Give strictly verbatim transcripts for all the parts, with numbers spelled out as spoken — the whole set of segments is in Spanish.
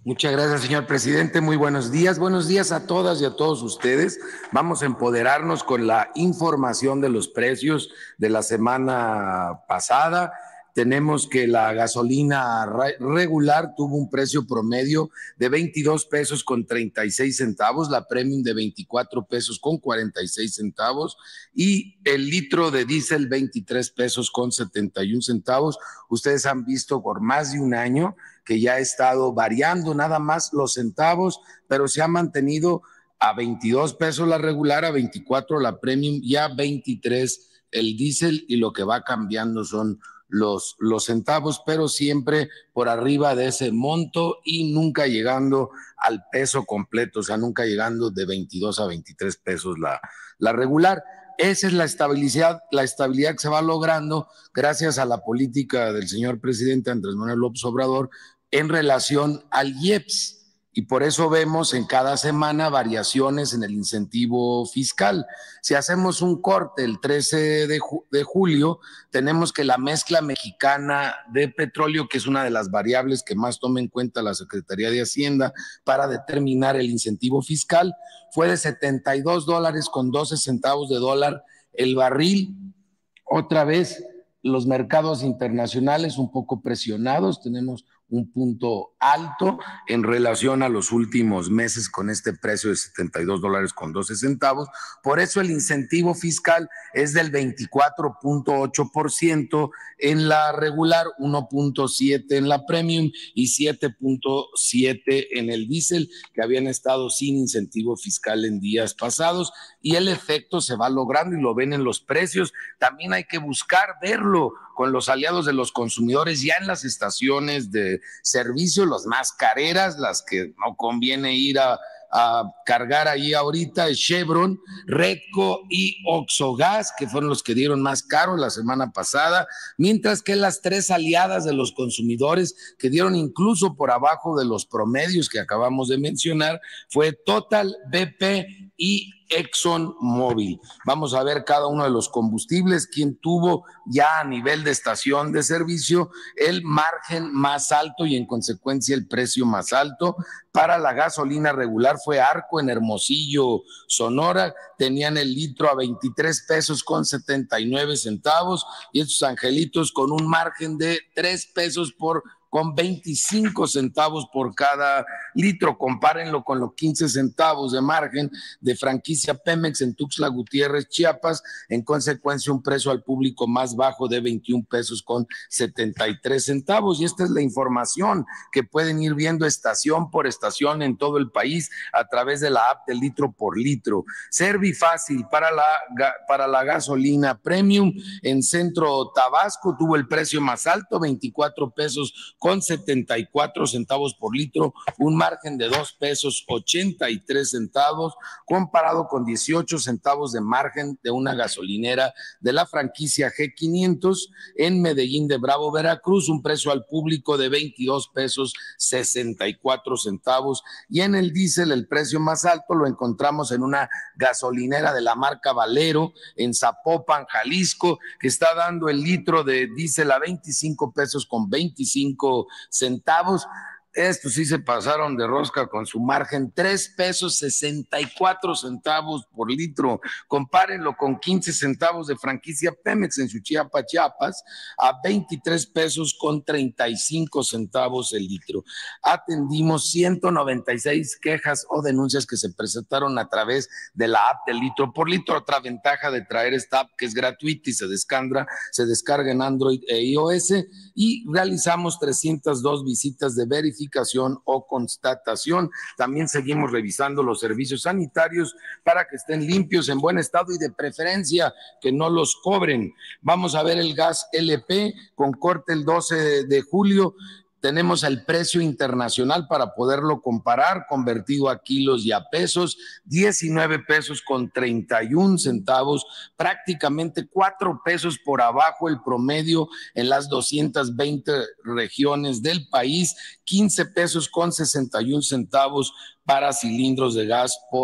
Muchas gracias, señor presidente. Muy buenos días. Buenos días a todas y a todos ustedes. Vamos a empoderarnos con la información de los precios de la semana pasada. Tenemos que la gasolina regular tuvo un precio promedio de veintidós pesos con treinta y seis centavos, la premium de veinticuatro pesos con cuarenta y seis centavos y el litro de diésel veintitrés pesos con setenta y un centavos. Ustedes han visto por más de un año que ya ha estado variando nada más los centavos, pero se ha mantenido a veintidós pesos la regular, a veinticuatro la premium y a veintitrés el diésel, y lo que va cambiando son los, los centavos, pero siempre por arriba de ese monto y nunca llegando al peso completo, o sea, nunca llegando de veintidós a veintitrés pesos la, la regular. Esa es la estabilidad, la estabilidad que se va logrando gracias a la política del señor presidente Andrés Manuel López Obrador en relación al I E P S. Y por eso vemos en cada semana variaciones en el incentivo fiscal. Si hacemos un corte el trece de, ju de julio, tenemos que la mezcla mexicana de petróleo, que es una de las variables que más toma en cuenta la Secretaría de Hacienda para determinar el incentivo fiscal, fue de setenta y dos dólares con doce centavos de dólar el barril. Otra vez, los mercados internacionales un poco presionados, tenemos un punto alto en relación a los últimos meses con este precio de setenta y dos dólares con doce centavos. Por eso el incentivo fiscal es del veinticuatro punto ocho por ciento en la regular, uno punto siete en la premium y siete punto siete en el diésel, que habían estado sin incentivo fiscal en días pasados, y el efecto se va logrando y lo ven en los precios. También hay que buscar verlo con los aliados de los consumidores ya en las estaciones de servicio, las más careras, las que no conviene ir a, a cargar ahí ahorita, es Chevron, Redco y Oxogas, que fueron los que dieron más caro la semana pasada, mientras que las tres aliadas de los consumidores que dieron incluso por abajo de los promedios que acabamos de mencionar fue Total, B P y ExxonMobil. Vamos a ver cada uno de los combustibles, quién tuvo ya a nivel de estación de servicio el margen más alto y en consecuencia el precio más alto. Para la gasolina regular fue Arco en Hermosillo, Sonora, tenían el litro a veintitrés pesos con setenta y nueve centavos y estos angelitos con un margen de tres pesos por con veinticinco centavos por cada litro. Compárenlo con los quince centavos de margen de franquicia Pemex en Tuxtla Gutiérrez, Chiapas, en consecuencia un precio al público más bajo de veintiún pesos con setenta y tres centavos. Y esta es la información que pueden ir viendo estación por estación en todo el país a través de la app de litro por litro. Servifácil para la, para la gasolina premium en Centro Tabasco tuvo el precio más alto, veinticuatro pesos con setenta y cuatro centavos por litro, un margen de dos pesos ochenta y tres centavos, comparado con dieciocho centavos de margen de una gasolinera de la franquicia G quinientos en Medellín de Bravo, Veracruz, un precio al público de veintidós pesos sesenta y cuatro centavos. Y en el diésel el precio más alto lo encontramos en una gasolinera de la marca Valero en Zapopan, Jalisco, que está dando el litro de diésel a veinticinco pesos con veinticinco centavos. Estos sí se pasaron de rosca con su margen, tres pesos sesenta y cuatro centavos por litro. Compárenlo con quince centavos de franquicia Pemex en Suchiapa, Chiapas, a veintitrés pesos con treinta y cinco centavos el litro. Atendimos ciento noventa y seis quejas o denuncias que se presentaron a través de la app de litro por litro. Otra ventaja de traer esta app, que es gratuita y se descarga, se descarga en Android e iOS, y realizamos trescientas dos visitas de verificación o constatación. También seguimos revisando los servicios sanitarios para que estén limpios, en buen estado y de preferencia que no los cobren. Vamos a ver el gas L P con corte el doce de julio. Tenemos el precio internacional para poderlo comparar, convertido a kilos y a pesos, diecinueve pesos con treinta y un centavos, prácticamente cuatro pesos por abajo el promedio en las doscientas veinte regiones del país, quince pesos con sesenta y un centavos para cilindros de gas por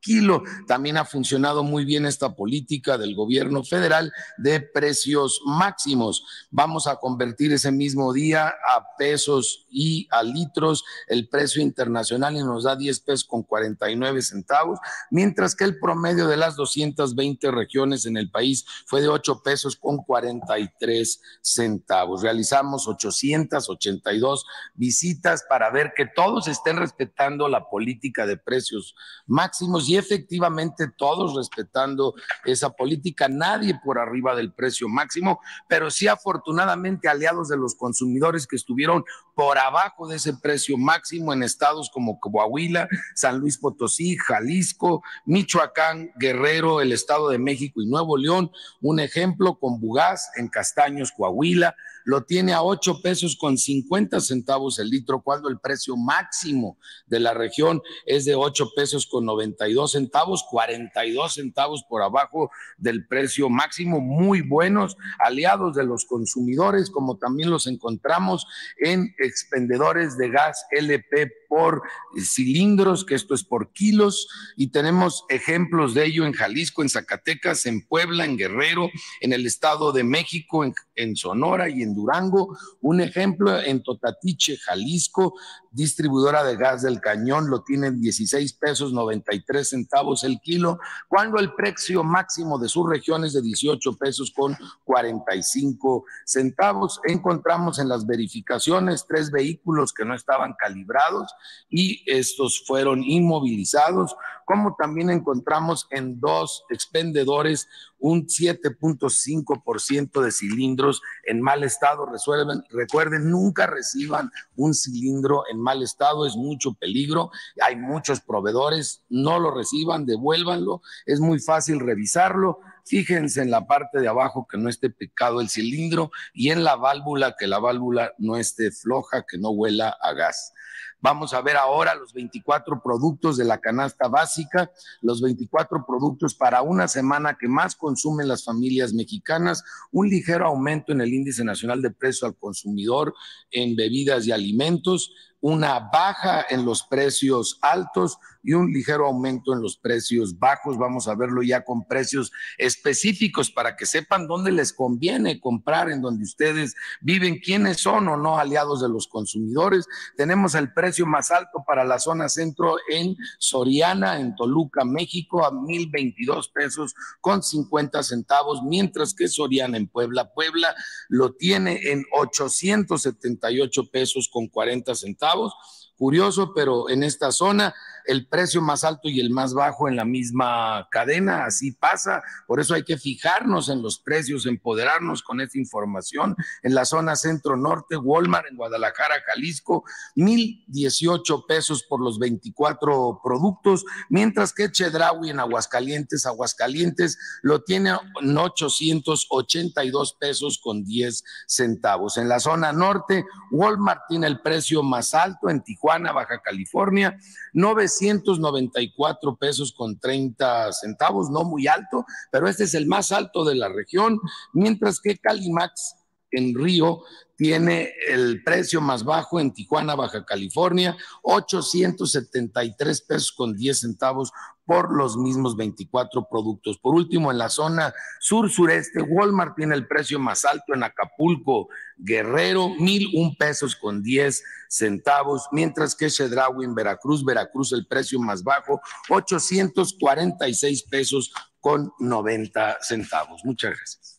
kilo. También ha funcionado muy bien esta política del gobierno federal de precios máximos. Vamos a convertir ese mismo día a pesos y a litros el precio internacional y nos da diez pesos con cuarenta y nueve centavos, mientras que el promedio de las doscientas veinte regiones en el país fue de ocho pesos con cuarenta y tres centavos. Realizamos ochocientas ochenta y dos visitas para ver que todos estén respetando la política de precios máximos y efectivamente todos respetando esa política, nadie por arriba del precio máximo, pero sí afortunadamente aliados de los consumidores que estuvieron por abajo de ese precio máximo en estados como Coahuila, San Luis Potosí, Jalisco, Michoacán, Guerrero, el Estado de México y Nuevo León. Un ejemplo con Bugás en Castaños, Coahuila, lo tiene a ocho pesos con cincuenta centavos el litro, cuando el precio máximo de la región es de ocho pesos con noventa y dos centavos, cuarenta y dos centavos por abajo del precio máximo. Muy buenos aliados de los consumidores, como también los encontramos en expendedores de gas L P por cilindros, que esto es por kilos, y tenemos ejemplos de ello en Jalisco, en Zacatecas, en Puebla, en Guerrero, en el Estado de México, en, en Sonora y en Durango. Un ejemplo en Totatiche, Jalisco, distribuidora de gas del Cañón, lo tienen dieciséis pesos noventa y tres centavos el kilo, cuando el precio máximo de su región es de dieciocho pesos con cuarenta y cinco centavos. Encontramos en las verificaciones tres vehículos que no estaban calibrados y estos fueron inmovilizados, como también encontramos en dos expendedores un siete punto cinco por ciento de cilindros en mal estado. Resuelven, recuerden, nunca reciban un cilindro en mal estado, es mucho peligro, hay muchos proveedores, no lo reciban, devuélvanlo, es muy fácil revisarlo. Fíjense en la parte de abajo que no esté picado el cilindro y en la válvula que la válvula no esté floja, que no huela a gas. Vamos a ver ahora los veinticuatro productos de la canasta básica, los veinticuatro productos para una semana que más consumen las familias mexicanas, un ligero aumento en el índice nacional de precio al consumidor en bebidas y alimentos, una baja en los precios altos y un ligero aumento en los precios bajos. Vamos a verlo ya con precios específicos para que sepan dónde les conviene comprar, en donde ustedes viven, quiénes son o no aliados de los consumidores. Tenemos el precio más alto para la zona centro en Soriana, en Toluca, México, a mil veintidós pesos con cincuenta centavos, mientras que Soriana en Puebla, Puebla lo tiene en ochocientos setenta y ocho pesos con cuarenta centavos. Curioso, pero en esta zona el precio más alto y el más bajo en la misma cadena, así pasa. Por eso hay que fijarnos en los precios, empoderarnos con esta información. En la zona centro-norte, Walmart en Guadalajara, Jalisco, mil dieciocho pesos por los veinticuatro productos, mientras que Chedraui en Aguascalientes, Aguascalientes lo tiene en ochocientos ochenta y dos pesos con diez centavos. En la zona norte, Walmart tiene el precio más alto en Tijuana, Baja California, novecientos noventa y cuatro pesos con treinta centavos, no muy alto, pero este es el más alto de la región, mientras que Calimax en Río tiene el precio más bajo en Tijuana, Baja California, ochocientos setenta y tres pesos con diez centavos por los mismos veinticuatro productos. Por último, en la zona sur-sureste, Walmart tiene el precio más alto en Acapulco, Guerrero, mil un pesos con diez centavos, mientras que Chedraui en Veracruz, Veracruz el precio más bajo, ochocientos cuarenta y seis pesos con noventa centavos. Muchas gracias.